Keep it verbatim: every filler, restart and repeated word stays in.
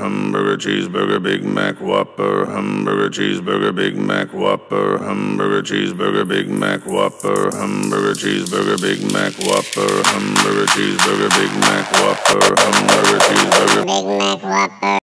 hamburger, cheeseburger, Big Mac, Whopper, hamburger, cheeseburger, Big Mac, Whopper, hamburger, cheeseburger, Big Mac, Whopper, hamburger, cheeseburger, Big Mac, Whopper, hamburger, cheeseburger, Big Mac, Whopper, hamburger, cheeseburger, Big Mac, Whopper.